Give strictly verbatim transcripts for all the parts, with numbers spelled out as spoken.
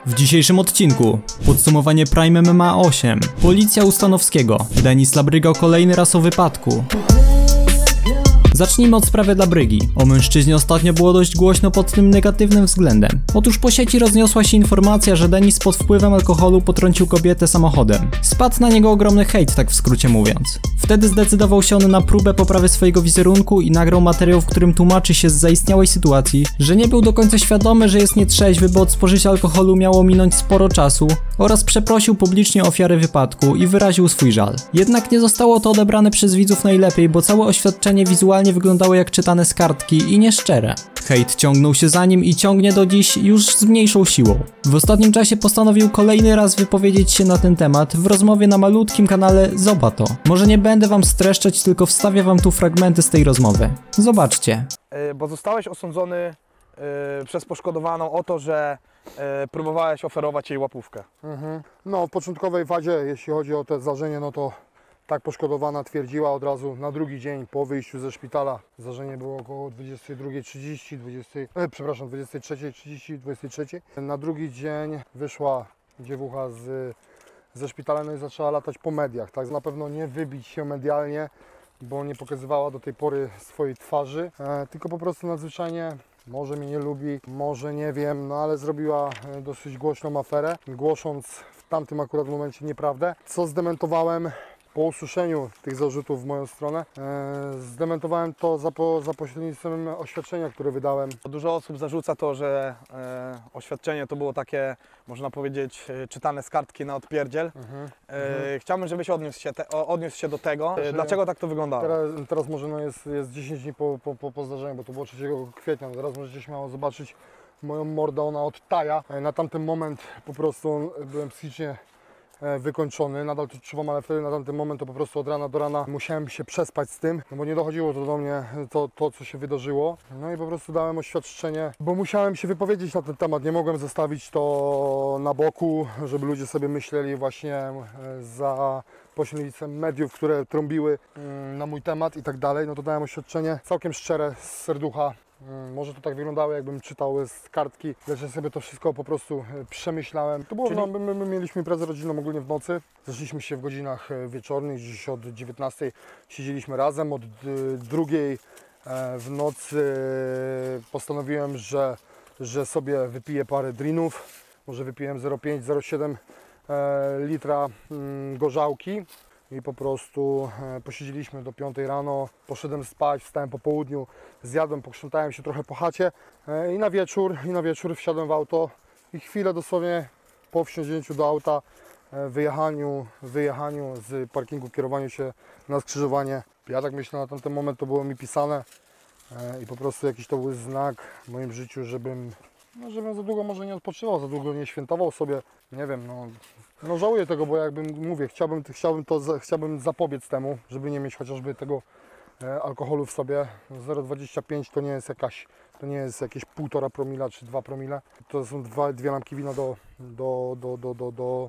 W dzisiejszym odcinku podsumowanie Prime M M A osiem, policja u Stanowskiego, Denis Labryga o kolejny raz o wypadku. Zacznijmy od sprawy Labrygi. O mężczyźnie ostatnio było dość głośno pod tym negatywnym względem. Otóż po sieci rozniosła się informacja, że Denis pod wpływem alkoholu potrącił kobietę samochodem. Spadł na niego ogromny hejt, tak w skrócie mówiąc. Wtedy zdecydował się on na próbę poprawy swojego wizerunku i nagrał materiał, w którym tłumaczy się z zaistniałej sytuacji, że nie był do końca świadomy, że jest nietrzeźwy, bo od spożycia alkoholu miało minąć sporo czasu, oraz przeprosił publicznie ofiarę wypadku i wyraził swój żal. Jednak nie zostało to odebrane przez widzów najlepiej, bo całe oświadczenie wizualnie wyglądało jak czytane z kartki i nieszczere. Hejt ciągnął się za nim i ciągnie do dziś już z mniejszą siłą. W ostatnim czasie postanowił kolejny raz wypowiedzieć się na ten temat w rozmowie na malutkim kanale Zobato. Może nie będę wam streszczać, tylko wstawię wam tu fragmenty z tej rozmowy. Zobaczcie. Bo zostałeś osądzony yy, przez poszkodowaną o to, że yy, próbowałeś oferować jej łapówkę. Mhm. No w początkowej fazie, jeśli chodzi o to zdarzenie, no to tak poszkodowana twierdziła od razu na drugi dzień po wyjściu ze szpitala. Zdarzenie było około dwudziestej drugiej trzydzieści, dwudziestej, e, przepraszam, dwudziestej trzeciej trzydzieści, dwudziestej trzeciej. Na drugi dzień wyszła dziewucha z, ze szpitala, no i zaczęła latać po mediach. Tak, na pewno nie wybić się medialnie, bo nie pokazywała do tej pory swojej twarzy, e, tylko po prostu nadzwyczajnie, może mnie nie lubi, może nie wiem, no ale zrobiła dosyć głośną aferę, głosząc w tamtym akurat momencie nieprawdę, co zdementowałem. Po usłyszeniu tych zarzutów w moją stronę e, zdementowałem to za, po, za pośrednictwem oświadczenia, które wydałem. Dużo osób zarzuca to, że e, oświadczenie to było takie, można powiedzieć, e, czytane z kartki na odpierdziel. Mhm. E, chciałbym, żebyś odniósł się, te, odniósł się do tego, e, dlaczego tak to wyglądało. Teraz, teraz może no jest, jest dziesięć dni po, po, po, po zdarzeniu, bo to było trzeciego kwietnia. No teraz możecie śmiało zobaczyć moją mordę, ona odtaja. E, na tamten moment po prostu byłem psychicznie wykończony, nadal to czuwam, ale wtedy na tamten moment to po prostu od rana do rana musiałem się przespać z tym, no bo nie dochodziło to do mnie, to, to co się wydarzyło. No i po prostu dałem oświadczenie, bo musiałem się wypowiedzieć na ten temat, nie mogłem zostawić to na boku, żeby ludzie sobie myśleli właśnie za pośrednictwem mediów, które trąbiły na mój temat i tak dalej. No to dałem oświadczenie całkiem szczere, z serducha. Może to tak wyglądało, jakbym czytał z kartki, lecz ja sobie to wszystko po prostu przemyślałem. To było, Czyli... no, my, my mieliśmy imprezę rodzinną ogólnie w nocy. Zeszliśmy się w godzinach wieczornych, dziś od dziewiętnastej siedzieliśmy razem. Od drugiej w nocy postanowiłem, że, że sobie wypiję parę drinów. Może wypiłem zero przecinek pięć zero przecinek siedem litra gorzałki. I po prostu posiedzieliśmy do piątej rano, poszedłem spać, wstałem po południu, zjadłem, pokrzątałem się trochę po chacie i na wieczór, i na wieczór wsiadłem w auto i chwilę dosłownie po wsiądzięciu do auta, wyjechaniu, wyjechaniu z parkingu, kierowaniu się na skrzyżowanie. Ja tak myślę, na tamten moment to było mi pisane i po prostu jakiś to był znak w moim życiu, żebym, no, żebym za długo może nie odpoczywał, za długo nie świętował sobie, nie wiem, no. No żałuję tego, bo jakbym, mówię, chciałbym, chciałbym, to, chciałbym zapobiec temu, żeby nie mieć chociażby tego e, alkoholu w sobie. zero przecinek dwadzieścia pięć to nie jest jakaś, to nie jest jakieś półtora promila czy dwa promile. To są dwa, dwie lampki wina do, do, do, do, do, do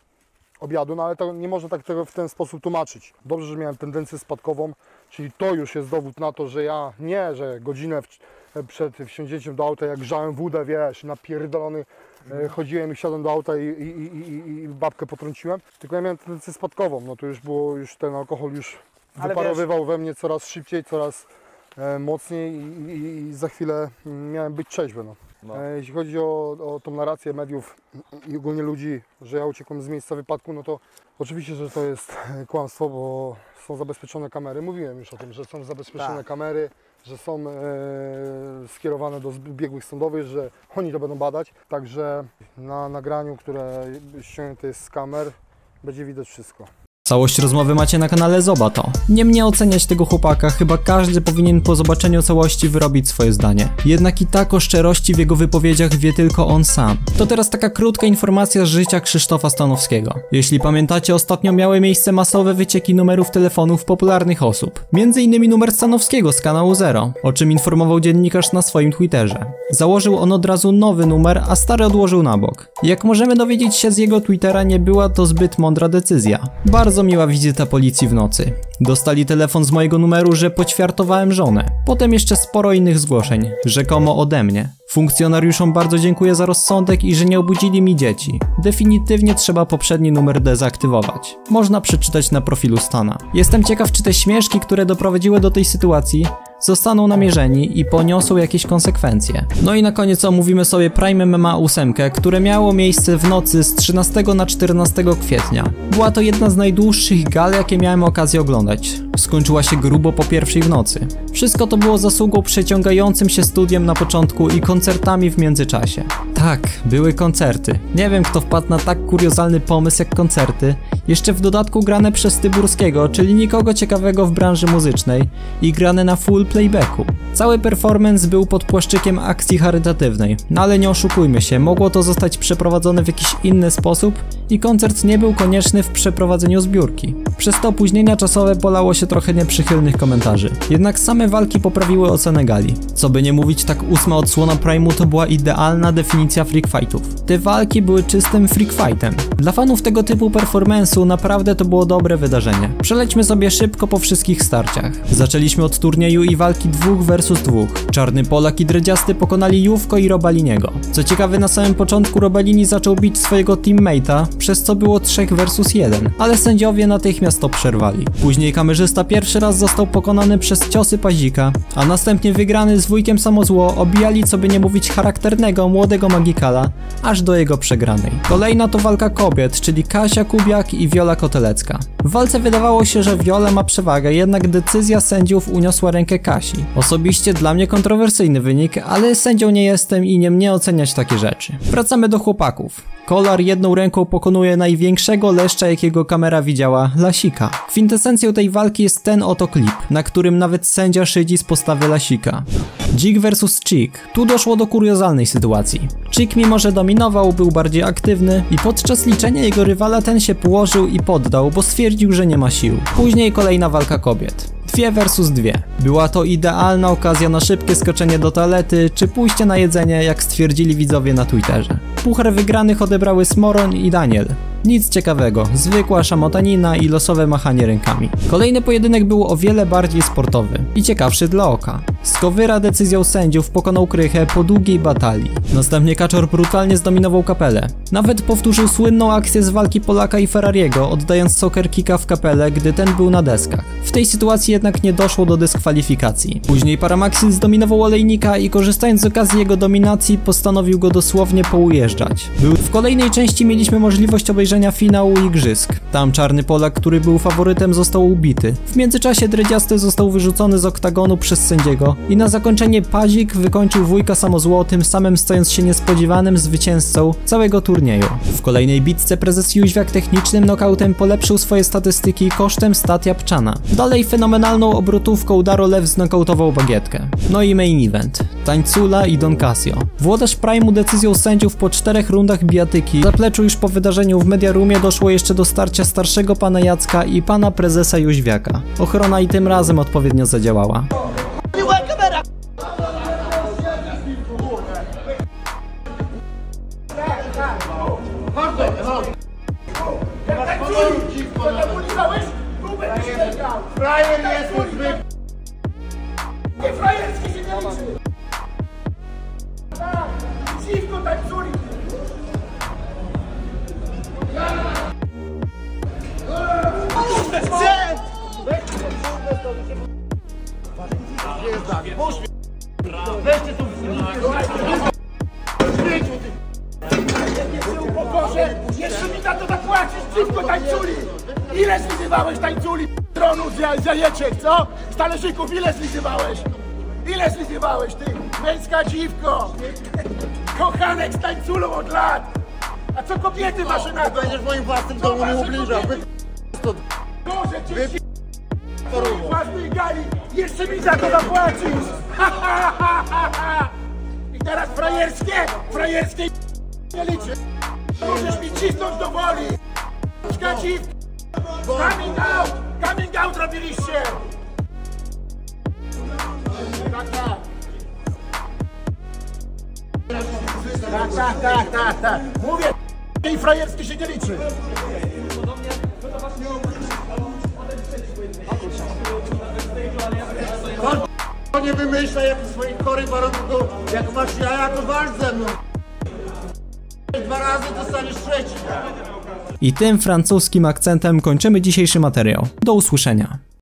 obiadu, no ale to nie można tak tego w ten sposób tłumaczyć. Dobrze, że miałem tendencję spadkową, czyli to już jest dowód na to, że ja nie, że godzinę w, przed wsiądzięciem do auta, jak grzałem wódę, wiesz, napierdolony, e, chodziłem i wsiadłem do auta i, i, i, i, i babkę potrąciłem, tylko ja miałem tendencję spadkową, no to już było, już ten alkohol już ale wyparowywał wiesz... we mnie coraz szybciej, coraz e, mocniej i, i, i za chwilę miałem być trzeźwy, no. No. E, jeśli chodzi o, o tą narrację mediów i ogólnie ludzi, że ja uciekłem z miejsca wypadku, no to oczywiście, że to jest kłamstwo, bo są zabezpieczone kamery. Mówiłem już o tym, że są zabezpieczone tak. kamery, że są e, skierowane do biegłych sądowych, że oni to będą badać. Także na nagraniu, które ściągnięte jest z kamer, będzie widać wszystko. Całość rozmowy macie na kanale Zobato. Nie mnie oceniać tego chłopaka, chyba każdy powinien po zobaczeniu całości wyrobić swoje zdanie. Jednak i tak o szczerości w jego wypowiedziach wie tylko on sam. To teraz taka krótka informacja z życia Krzysztofa Stanowskiego. Jeśli pamiętacie, ostatnio miały miejsce masowe wycieki numerów telefonów popularnych osób. Między innymi numer Stanowskiego z kanału Zero, o czym informował dziennikarz na swoim Twitterze. Założył on od razu nowy numer, a stary odłożył na bok. Jak możemy dowiedzieć się z jego Twittera, nie była to zbyt mądra decyzja. Bardzo Bardzo miła wizyta policji w nocy. Dostali telefon z mojego numeru, że poćwiartowałem żonę. Potem jeszcze sporo innych zgłoszeń, rzekomo ode mnie. Funkcjonariuszom bardzo dziękuję za rozsądek i że nie obudzili mi dzieci. Definitywnie trzeba poprzedni numer dezaktywować. Można przeczytać na profilu Stana. Jestem ciekaw, czy te śmieszki, które doprowadziły do tej sytuacji, zostaną namierzeni i poniosą jakieś konsekwencje. No i na koniec omówimy sobie Prime M M A osiem, które miało miejsce w nocy z trzynastego na czternastego kwietnia. Była to jedna z najdłuższych gal, jakie miałem okazję oglądać. Skończyła się grubo po pierwszej w nocy. Wszystko to było zasługą przeciągającym się studiem na początku i koncertami w międzyczasie. Tak, były koncerty. Nie wiem, kto wpadł na tak kuriozalny pomysł jak koncerty, jeszcze w dodatku grane przez Tyburskiego, czyli nikogo ciekawego w branży muzycznej i grane na full playbacku. Cały performance był pod płaszczykiem akcji charytatywnej, no ale nie oszukujmy się, mogło to zostać przeprowadzone w jakiś inny sposób i koncert nie był konieczny w przeprowadzeniu zbiórki. Przez to opóźnienia czasowe polało się trochę nieprzychylnych komentarzy. Jednak same walki poprawiły ocenę gali. Co by nie mówić, tak ósma odsłona Prime'u to była idealna definicja freak fightów. Te walki były czystym freak fightem. Dla fanów tego typu performance'u naprawdę to było dobre wydarzenie. Przelećmy sobie szybko po wszystkich starciach. Zaczęliśmy od turnieju i walki dwóch versus dwóch. Czarny Polak i Dredziasty pokonali Jówko i Robaliniego. Co ciekawe, na samym początku Robalini zaczął bić swojego teammate'a, przez co było trzech versus jeden, ale sędziowie natychmiast to przerwali. Później kamerzysta pierwszy raz został pokonany przez ciosy Pazika, a następnie wygrany z wujkiem Samozło obijali, co by nie mówić, charakternego młodego Magikala, aż do jego przegranej. Kolejna to walka kobiet, czyli Kasia Kubiak i Wiola Kotelecka. W walce wydawało się, że Wiola ma przewagę, jednak decyzja sędziów uniosła rękę Kasi. Osobiście dla mnie kontrowersyjny wynik, ale sędzią nie jestem i nie mnie oceniać takie rzeczy. Wracamy do chłopaków. Kolar jedną ręką pokonuje największego leszcza, jakiego kamera widziała, Lasika. Kwintesencją tej walki jest ten oto klip, na którym nawet sędzia szydzi z postawy Lasika. Dzik versus Chick. Tu doszło do kuriozalnej sytuacji. Chick, mimo że dominował, był bardziej aktywny i podczas liczenia jego rywala ten się położył i poddał, bo stwierdził, że nie ma sił. Później kolejna walka kobiet. Dwie versus dwie. Była to idealna okazja na szybkie skoczenie do toalety, czy pójście na jedzenie, jak stwierdzili widzowie na Twitterze. Puchar wygranych odebrały Smoroń i Daniel. Nic ciekawego, zwykła szamotanina i losowe machanie rękami. Kolejny pojedynek był o wiele bardziej sportowy i ciekawszy dla oka. Skowyra decyzją sędziów pokonał Krychę po długiej batalii. Następnie Kaczor brutalnie zdominował Kapelę. Nawet powtórzył słynną akcję z walki Polaka i Ferrariego, oddając soccer kicka w Kapelę, gdy ten był na deskach. W tej sytuacji jednak nie doszło do dyskwalifikacji. Później Paramaxil zdominował Olejnika i korzystając z okazji jego dominacji postanowił go dosłownie poujeżdżać. Był... W kolejnej części mieliśmy możliwość obejrzenia finału igrzysk. Tam Czarny Polak, który był faworytem, został ubity. W międzyczasie Dredziasty został wyrzucony z oktagonu przez sędziego i na zakończenie Pazik wykończył wujka Samozło, tym samym stając się niespodziewanym zwycięzcą całego turnieju. W kolejnej bitce prezes Jóźwiak technicznym nokautem polepszył swoje statystyki kosztem stat Japczana. Dalej fenomenalną obrotówką Daro Lew znokautował Bagietkę. No i main event. Tańcula i Don Casio. Włodarz Prime'u decyzją sędziów po czterech rundach bijatyki. W zapleczu już po wydarzeniu w Mediarumie doszło jeszcze do starcia starszego pana Jacka i pana prezesa Jóźwiaka. Ochrona i tym razem odpowiednio zadziałała. Frajer jest zły. Nie frajerski się nie liczy. Tak, dziwko tańculi. Weźcie tu w upokorze, jeszcze mi na to zapłacisz, dziwko tańculi. Ile zlizywałeś tańculi, tronu z jajeczek, co? Z talerzyków ile zlizywałeś? Ile zlizywałeś, ty? Męska dziwko! Kochanek z tańculą od lat! A co kobiety masz na to? Będziesz w moim własnym domu nie ubliżał. Boże, cię się... W własnej gali! Jeszcze mi za to zapłacisz! I teraz frajerskie? Frajerskie nie liczy! Możesz mi cisnąć do woli! Dziwko! Coming out! Coming out robiliście! Tak, tak. Tak, tak, tak, tak, tak. Mówię, i frajerski się nie liczy. To nie wymyślaj jak swoich chorych warunków, jak masz jaja, to walcz ze mną. Dwa razy dostaniesz trzeci. I tym francuskim akcentem kończymy dzisiejszy materiał. Do usłyszenia.